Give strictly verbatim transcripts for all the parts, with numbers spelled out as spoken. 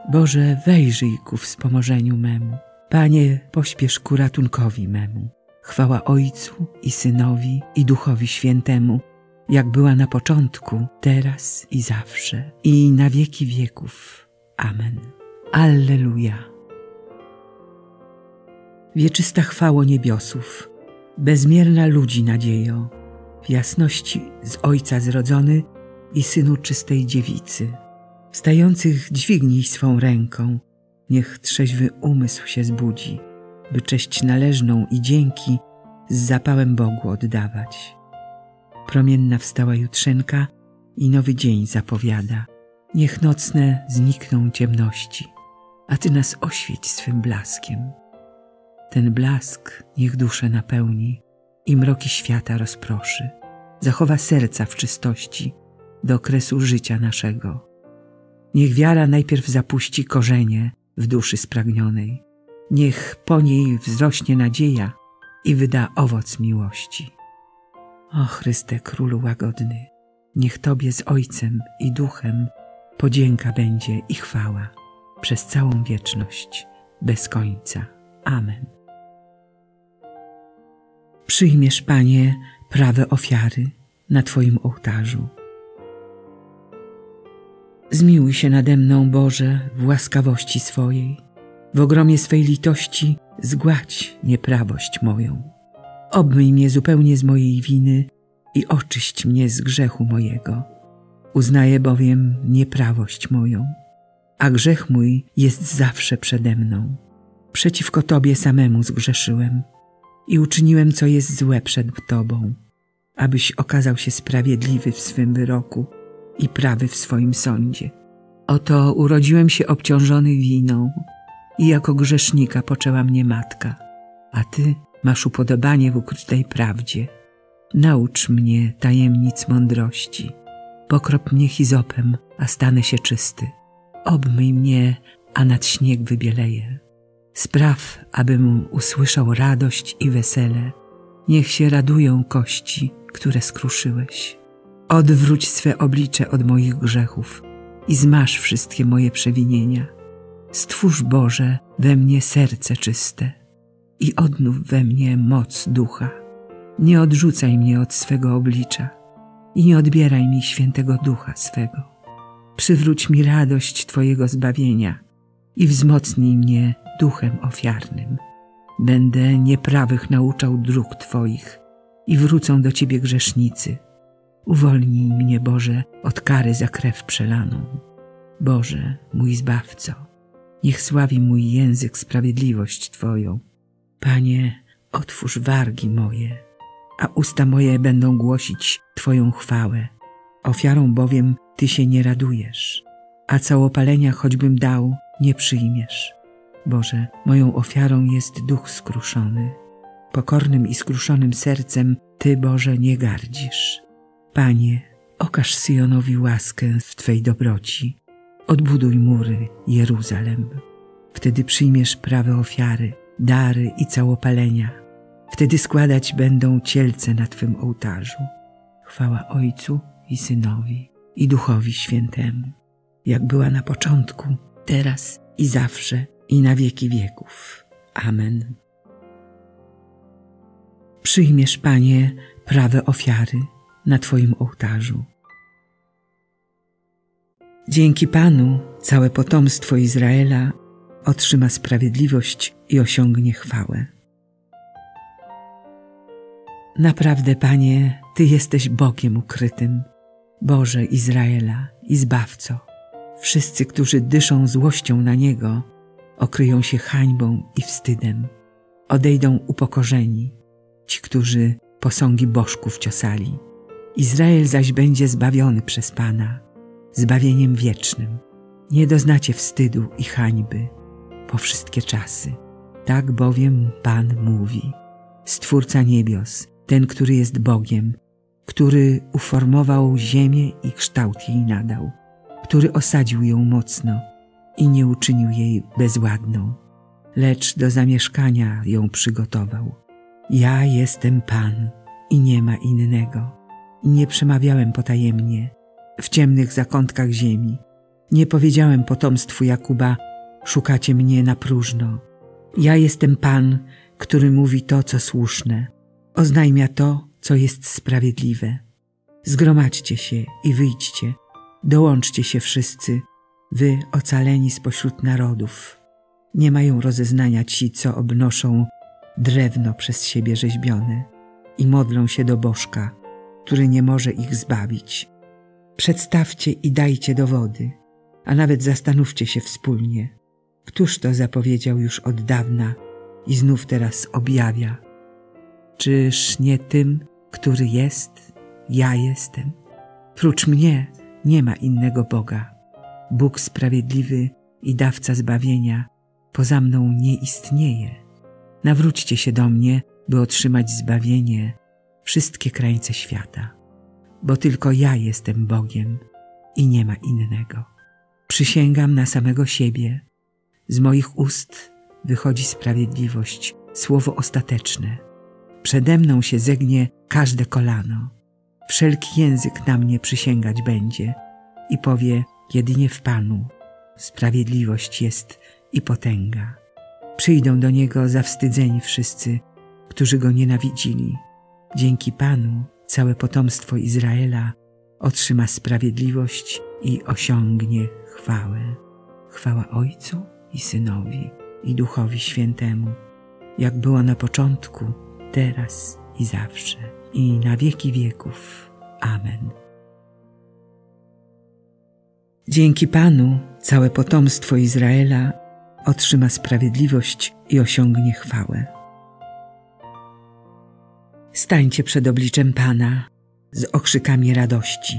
Boże, wejrzyj ku wspomożeniu memu. Panie, pośpiesz ku ratunkowi memu. Chwała Ojcu i Synowi i Duchowi Świętemu, jak była na początku, teraz i zawsze, i na wieki wieków. Amen. Alleluja. Wieczysta chwało niebiosów, bezmierna ludzi nadziejo, w jasności z Ojca zrodzony i Synu czystej dziewicy. Wstających dźwignij swą ręką, niech trzeźwy umysł się zbudzi, by cześć należną i dzięki z zapałem Bogu oddawać. Promienna wstała jutrzenka i nowy dzień zapowiada. Niech nocne znikną ciemności, a Ty nas oświeć swym blaskiem. Ten blask niech duszę napełni i mroki świata rozproszy. Zachowa serca w czystości do okresu życia naszego. Niech wiara najpierw zapuści korzenie w duszy spragnionej. Niech po niej wzrośnie nadzieja i wyda owoc miłości. O Chryste, Królu łagodny, niech Tobie z Ojcem i Duchem podzięka będzie i chwała przez całą wieczność, bez końca. Amen. Przyjmiesz, Panie, prawe ofiary na Twoim ołtarzu. Zmiłuj się nade mną, Boże, w łaskawości swojej. W ogromie swej litości zgładź nieprawość moją. Obmyj mnie zupełnie z mojej winy i oczyść mnie z grzechu mojego. Uznaję bowiem nieprawość moją, a grzech mój jest zawsze przede mną. Przeciwko Tobie samemu zgrzeszyłem i uczyniłem, co jest złe przed Tobą, abyś okazał się sprawiedliwy w swym wyroku i prawy w swoim sądzie. Oto urodziłem się obciążony winą i jako grzesznika poczęła mnie matka, a Ty masz upodobanie w ukrytej prawdzie. Naucz mnie tajemnic mądrości. Pokrop mnie hizopem, a stanę się czysty. Obmyj mnie, a nad śnieg wybieleję. Spraw, abym usłyszał radość i wesele. Niech się radują kości, które skruszyłeś. Odwróć swe oblicze od moich grzechów i zmaż wszystkie moje przewinienia. Stwórz, Boże, we mnie serce czyste i odnów we mnie moc ducha. Nie odrzucaj mnie od swego oblicza i nie odbieraj mi świętego ducha swego. Przywróć mi radość Twojego zbawienia i wzmocnij mnie duchem ofiarnym. Będę nieprawych nauczał dróg Twoich i wrócą do Ciebie grzesznicy. Uwolnij mnie, Boże, od kary za krew przelaną. Boże, mój Zbawco, niech sławi mój język sprawiedliwość Twoją. Panie, otwórz wargi moje, a usta moje będą głosić Twoją chwałę. Ofiarą bowiem Ty się nie radujesz, a całopalenia choćbym dał, nie przyjmiesz. Boże, moją ofiarą jest duch skruszony. Pokornym i skruszonym sercem Ty, Boże, nie gardzisz. Panie, okaż Syjonowi łaskę w Twej dobroci. Odbuduj mury Jeruzalem. Wtedy przyjmiesz prawe ofiary, dary i całopalenia. Wtedy składać będą cielce na Twym ołtarzu. Chwała Ojcu i Synowi i Duchowi Świętemu, jak była na początku, teraz i zawsze, i na wieki wieków. Amen. Przyjmiesz, Panie, prawe ofiary na Twoim ołtarzu. Dzięki Panu całe potomstwo Izraela otrzyma sprawiedliwość i osiągnie chwałę. Naprawdę, Panie, Ty jesteś Bogiem ukrytym, Boże Izraela i Zbawco. Wszyscy, którzy dyszą złością na Niego, okryją się hańbą i wstydem. Odejdą upokorzeni, ci, którzy posągi bożków ciosali. Izrael zaś będzie zbawiony przez Pana, zbawieniem wiecznym. Nie doznacie wstydu i hańby po wszystkie czasy. Tak bowiem Pan mówi, Stwórca niebios, ten, który jest Bogiem, który uformował ziemię i kształt jej nadał, który osadził ją mocno i nie uczynił jej bezładną, lecz do zamieszkania ją przygotował. Ja jestem Pan i nie ma innego. I nie przemawiałem potajemnie w ciemnych zakątkach ziemi. Nie powiedziałem potomstwu Jakuba: szukacie mnie na próżno. Ja jestem Pan, który mówi to, co słuszne, oznajmia to, co jest sprawiedliwe. Zgromadźcie się i wyjdźcie, dołączcie się wszyscy, wy ocaleni spośród narodów. Nie mają rozeznania ci, co obnoszą drewno przez siebie rzeźbione i modlą się do bożka, który nie może ich zbawić. Przedstawcie i dajcie dowody, a nawet zastanówcie się wspólnie. Któż to zapowiedział już od dawna i znów teraz objawia? Czyż nie tym, który jest, ja jestem? Prócz mnie nie ma innego Boga. Bóg sprawiedliwy i dawca zbawienia poza mną nie istnieje. Nawróćcie się do mnie, by otrzymać zbawienie, wszystkie krańce świata, bo tylko ja jestem Bogiem i nie ma innego. Przysięgam na samego siebie, z moich ust wychodzi sprawiedliwość, słowo ostateczne. Przede mną się zegnie każde kolano. Wszelki język na mnie przysięgać będzie i powie: jedynie w Panu sprawiedliwość jest i potęga. Przyjdą do Niego zawstydzeni wszyscy, którzy Go nienawidzili. Dzięki Panu całe potomstwo Izraela otrzyma sprawiedliwość i osiągnie chwałę. Chwała Ojcu i Synowi i Duchowi Świętemu, jak było na początku, teraz i zawsze, i na wieki wieków. Amen. Dzięki Panu całe potomstwo Izraela otrzyma sprawiedliwość i osiągnie chwałę. Stańcie przed obliczem Pana z okrzykami radości.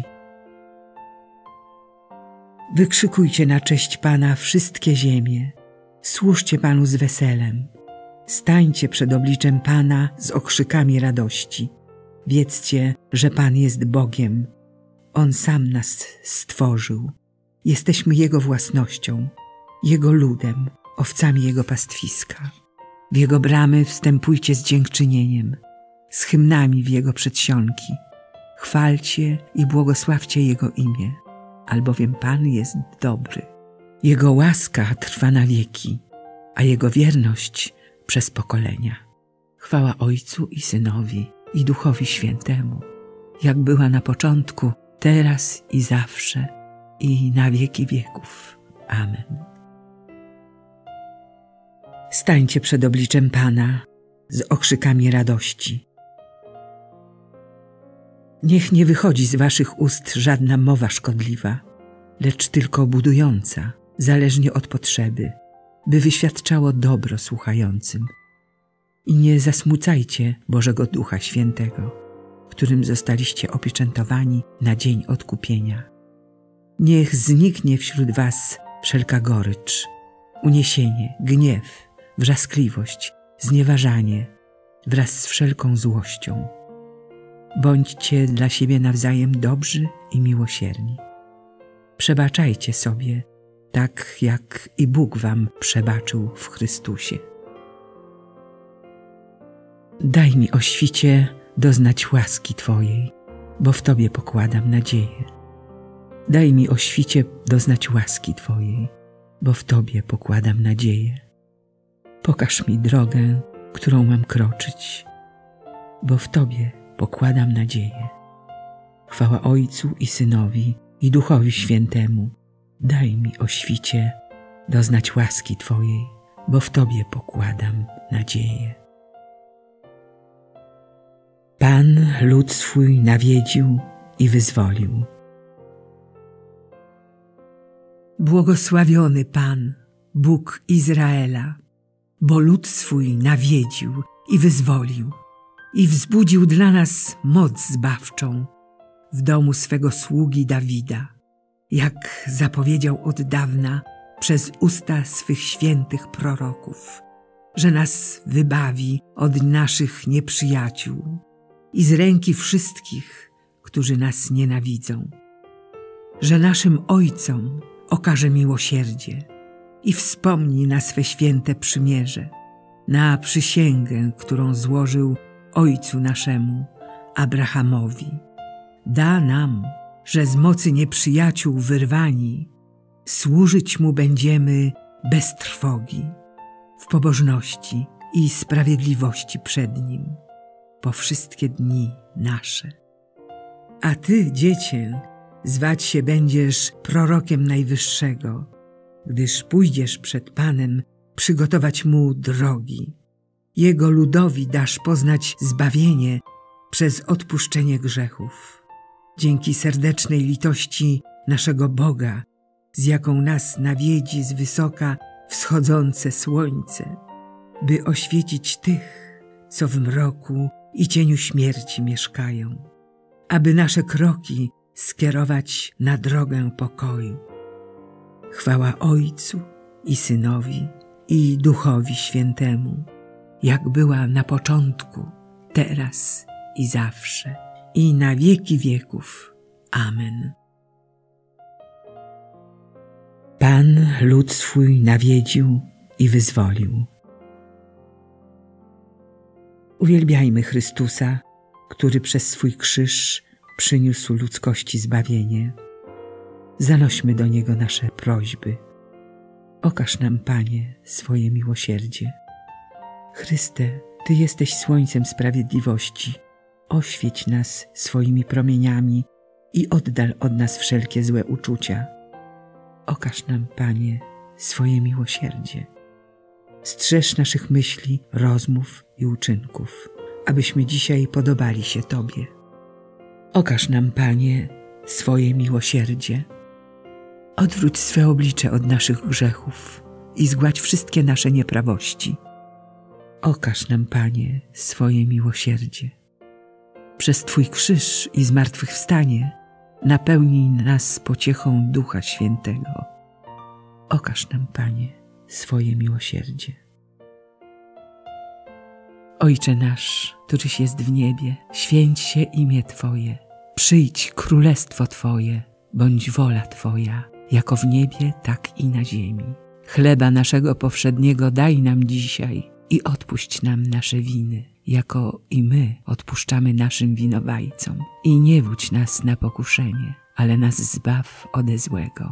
Wykrzykujcie na cześć Pana wszystkie ziemie, służcie Panu z weselem. Stańcie przed obliczem Pana z okrzykami radości. Wiedzcie, że Pan jest Bogiem. On sam nas stworzył. Jesteśmy Jego własnością, Jego ludem, owcami Jego pastwiska. W Jego bramy wstępujcie z dziękczynieniem, z hymnami w Jego przedsionki. Chwalcie i błogosławcie Jego imię, albowiem Pan jest dobry. Jego łaska trwa na wieki, a Jego wierność przez pokolenia. Chwała Ojcu i Synowi i Duchowi Świętemu, jak była na początku, teraz i zawsze, i na wieki wieków. Amen. Stańcie przed obliczem Pana z okrzykami radości. Niech nie wychodzi z waszych ust żadna mowa szkodliwa, lecz tylko budująca, zależnie od potrzeby, by wyświadczało dobro słuchającym. I nie zasmucajcie Bożego Ducha Świętego, którym zostaliście opieczętowani na dzień odkupienia. Niech zniknie wśród was wszelka gorycz, uniesienie, gniew, wrzaskliwość, znieważanie wraz z wszelką złością. Bądźcie dla siebie nawzajem dobrzy i miłosierni. Przebaczajcie sobie, tak jak i Bóg wam przebaczył w Chrystusie. Daj mi, o świcie, doznać łaski Twojej, bo w Tobie pokładam nadzieję. Daj mi, o świcie, doznać łaski Twojej, bo w Tobie pokładam nadzieję. Pokaż mi drogę, którą mam kroczyć, bo w Tobie pokładam nadzieję. Chwała Ojcu i Synowi i Duchowi Świętemu. Daj mi, o świcie, doznać łaski Twojej, bo w Tobie pokładam nadzieję. Pan lud swój nawiedził i wyzwolił. Błogosławiony Pan, Bóg Izraela, bo lud swój nawiedził i wyzwolił i wzbudził dla nas moc zbawczą w domu swego sługi Dawida, jak zapowiedział od dawna przez usta swych świętych proroków, że nas wybawi od naszych nieprzyjaciół i z ręki wszystkich, którzy nas nienawidzą, że naszym ojcom okaże miłosierdzie i wspomni na swe święte przymierze, na przysięgę, którą złożył ojcu naszemu, Abrahamowi. Da nam, że z mocy nieprzyjaciół wyrwani, służyć Mu będziemy bez trwogi, w pobożności i sprawiedliwości przed Nim, po wszystkie dni nasze. A Ty, Dziecię, zwać się będziesz prorokiem Najwyższego, gdyż pójdziesz przed Panem przygotować Mu drogi. Jego ludowi dasz poznać zbawienie przez odpuszczenie grzechów. Dzięki serdecznej litości naszego Boga, z jaką nas nawiedzi z wysoka wschodzące słońce, by oświecić tych, co w mroku i cieniu śmierci mieszkają, aby nasze kroki skierować na drogę pokoju. Chwała Ojcu i Synowi i Duchowi Świętemu, jak była na początku, teraz i zawsze, i na wieki wieków. Amen. Pan lud swój nawiedził i wyzwolił. Uwielbiajmy Chrystusa, który przez swój krzyż przyniósł ludzkości zbawienie. Zanośmy do Niego nasze prośby. Okaż nam, Panie, swoje miłosierdzie. Chryste, Ty jesteś słońcem sprawiedliwości. Oświeć nas swoimi promieniami i oddal od nas wszelkie złe uczucia. Okaż nam, Panie, swoje miłosierdzie. Strzeż naszych myśli, rozmów i uczynków, abyśmy dzisiaj podobali się Tobie. Okaż nam, Panie, swoje miłosierdzie. Odwróć swe oblicze od naszych grzechów i zgładź wszystkie nasze nieprawości. Okaż nam, Panie, swoje miłosierdzie. Przez Twój krzyż i zmartwychwstanie napełnij nas pociechą Ducha Świętego. Okaż nam, Panie, swoje miłosierdzie. Ojcze nasz, któryś jest w niebie, święć się imię Twoje. Przyjdź królestwo Twoje, bądź wola Twoja, jako w niebie, tak i na ziemi. Chleba naszego powszedniego daj nam dzisiaj i odpuść nam nasze winy, jako i my odpuszczamy naszym winowajcom. I nie wódź nas na pokuszenie, ale nas zbaw ode złego.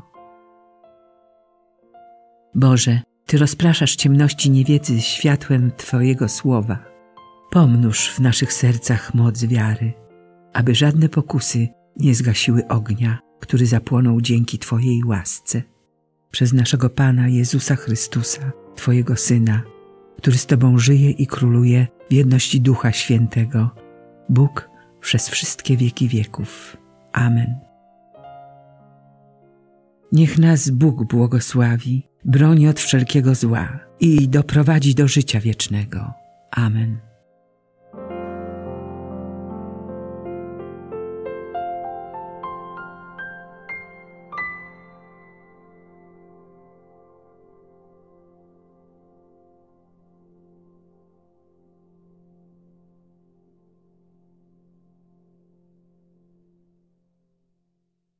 Boże, Ty rozpraszasz ciemności niewiedzy światłem Twojego słowa. Pomnóż w naszych sercach moc wiary, aby żadne pokusy nie zgasiły ognia, który zapłonął dzięki Twojej łasce. Przez naszego Pana Jezusa Chrystusa, Twojego Syna, który z Tobą żyje i króluje w jedności Ducha Świętego, Bóg przez wszystkie wieki wieków. Amen. Niech nas Bóg błogosławi, broni od wszelkiego zła i doprowadzi do życia wiecznego. Amen.